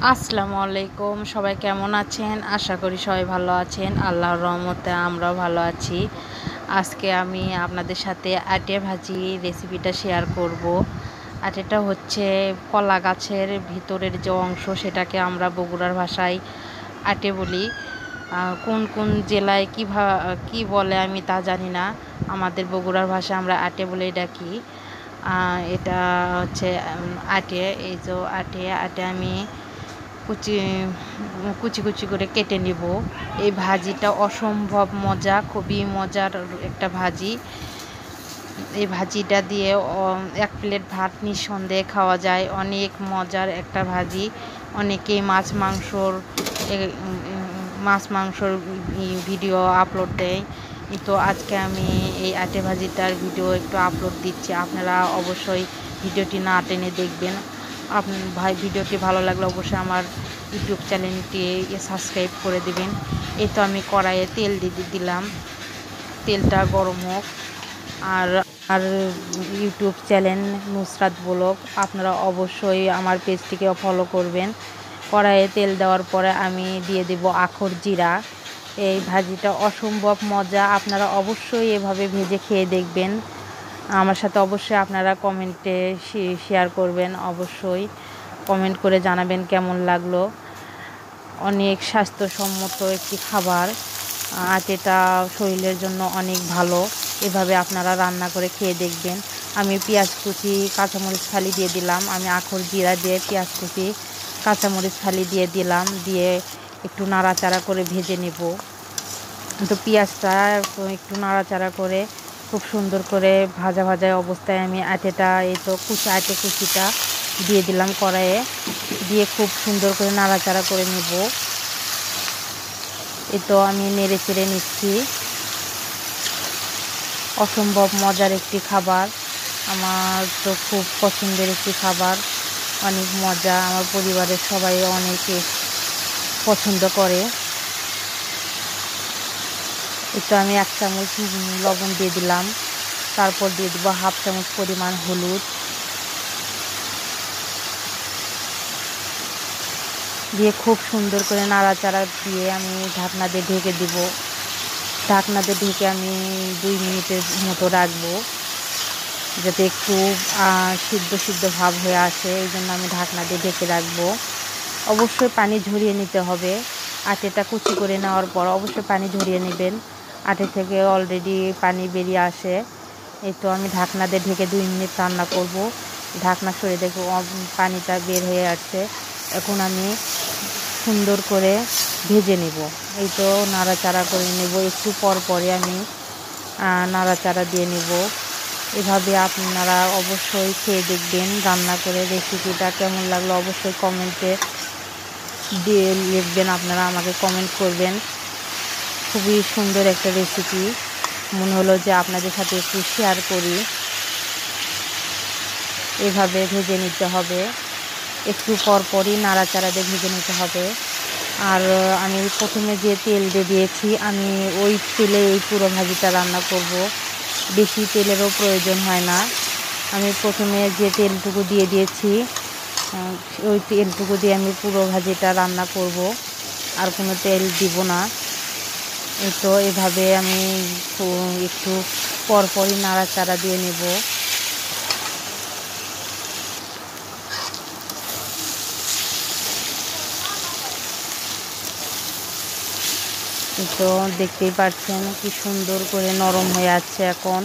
আসসালামু আলাইকুম, সবাই কেমন আছেন? আশা করি সবাই ভালো আছেন। আল্লাহর রহমতে আমরাও ভালো আছি। আজকে আমি আপনাদের সাথে আটে ভাজি রেসিপিটা শেয়ার করব। আটেটা হচ্ছে কলা গাছের ভিতরের যে অংশ, সেটাকে আমরা বগুড়ার ভাষায় আটে বলি। কোন কোন জেলায় কী বলে আমি তা জানি না। আমাদের বগুড়ার ভাষায় আমরা আটে বলেই ডাকি। এটা হচ্ছে আটে। এই যে আটে আমি কুচি কুচি কুচি করে কেটে নিব। এই ভাজিটা অসম্ভব মজা, খুবই মজার একটা ভাজি। এই ভাজিটা দিয়ে এক প্লেট ভাত নিঃসন্দেহে খাওয়া যায়। অনেক মজার একটা ভাজি। অনেকেই মাছ মাংসর ভিডিও আপলোড দেয়, তো আজকে আমি এই আটে ভাজিটার ভিডিও একটু আপলোড দিচ্ছি। আপনারা অবশ্যই ভিডিওটি না টেনে দেখবেন। ভিডিওটি ভালো লাগলে অবশ্যই আমার ইউটিউব চ্যানেলটি সাবস্ক্রাইব করে দেবেন। এই তো আমি কড়াইয়ে তেল দিয়ে দিলাম, তেলটা গরম হোক। আর আর ইউটিউব চ্যানেল নুসরাত ব্লগ, আপনারা অবশ্যই আমার পেজটিকে ফলো করবেন। কড়াইয়ে তেল দেওয়ার পরে আমি দিয়ে দেব আখর জিরা। এই ভাজিটা অসম্ভব মজা, আপনারা অবশ্যই এভাবে ভেজে খেয়ে দেখবেন। আমার সাথে অবশ্যই আপনারা কমেন্টে শেয়ার করবেন, অবশ্যই কমেন্ট করে জানাবেন কেমন লাগলো। অনেক স্বাস্থ্যসম্মত একটি খাবার। আটেটা শরীরের জন্য অনেক ভালো। এভাবে আপনারা রান্না করে খেয়ে দেখবেন। আমি পেঁয়াজ কুচি কাঁচামরিচ ফালি দিয়ে দিলাম। আমি আখর জিরা দিয়ে পেঁয়াজ কুচি কাঁচামরিচ ফালি দিয়ে দিলাম, দিয়ে একটু নাড়াচাড়া করে ভেজে নেব। তো পেঁয়াজটা একটু নাড়াচাড়া করে খুব সুন্দর করে ভাজা ভাজা অবস্থায় আমি এই তো আটে কুচিটা দিয়ে দিলাম কড়াইয়ে, দিয়ে খুব সুন্দর করে নাড়াচাড়া করে নেব। এই তো আমি নেড়ে চেড়ে নিচ্ছি। অসম্ভব মজার একটি খাবার, আমার তো খুব পছন্দের একটি খাবার। অনেক মজা, আমার পরিবারের সবাই অনেকে পছন্দ করে। এই তো আমি 1 চামচ লবণ দিয়ে দিলাম, তারপর দিয়ে দেবো 1/2 চামচ পরিমাণ হলুদ, দিয়ে খুব সুন্দর করে নাড়াচাড়া দিয়ে আমি ঢাকনা দিয়ে ঢেকে দিব। ঢাকনা দিয়ে ঢেকে আমি 2 মিনিটের মতো রাখবো, যাতে একটু সিদ্ধ ভাব হয়ে আসে। এই জন্য আমি ঢাকনা দিয়ে ঢেকে রাখবো। অবশ্যই পানি ঝরিয়ে নিতে হবে। আটেটা কুচি করে নেওয়ার পর অবশ্যই পানি ঝরিয়ে নেবেন। আটে থেকে অলরেডি পানি বেরিয়ে আসে। এই তো আমি ঢাকনা দিয়ে ঢেকে 2 মিনিট রান্না করব। ঢাকনা সরিয়ে দেখব পানিটা বের হয়ে আসছে। এখন আমি সুন্দর করে ভেজে নেব। এই তো নাড়াচাড়া করে নেব, একটু পর পরে আমি নাড়াচাড়া দিয়ে নেব। এভাবে আপনারা অবশ্যই খেয়ে দেখবেন রান্না করে। রেসিপিটা কেমন লাগলো অবশ্যই কমেন্টে দিয়ে লিখবেন, আপনারা আমাকে কমেন্ট করবেন। খুবই সুন্দর একটা রেসিপি, মনে হলো যে আপনাদের সাথে একটু শেয়ার করি। এভাবে ভেজে নিতে হবে, একটু পরপরই নাড়াচাড়া দিয়ে ভেজে নিতে হবে। আর আমি প্রথমে যে তেল দিয়ে দিয়েছি, আমি ওই তেলে এই পুরো ভাজিটা রান্না করব। বেশি তেলেরও প্রয়োজন হয় না। আমি প্রথমে যে তেলটুকু দিয়ে দিয়েছি, ওই তেলটুকু দিয়ে আমি পুরো ভাজিটা রান্না করব, আর কোনো তেল দিব না। এই তো এভাবে আমি একটু পরপরই নাড়াচাড়া দিয়ে নেব। তো দেখতেই পাচ্ছেন কি সুন্দর করে নরম হয়ে আছে। এখন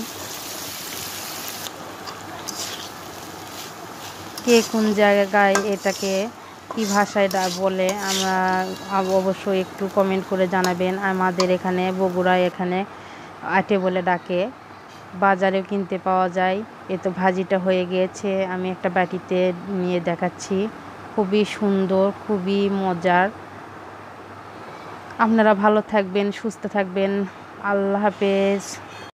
কে কোন জায়গায় এটাকে কি ভাষায় বলে আমরা অবশ্যই একটু কমেন্ট করে জানাবেন। আমাদের এখানে বগুড়ায় এখানে আটে বলে ডাকে, বাজারেও কিনতে পাওয়া যায়। এ তো ভাজিটা হয়ে গিয়েছে, আমি একটা বাটিতে নিয়ে দেখাচ্ছি। খুবই সুন্দর, খুবই মজার। আপনারা ভালো থাকবেন, সুস্থ থাকবেন। আল্লাহ হাফেজ।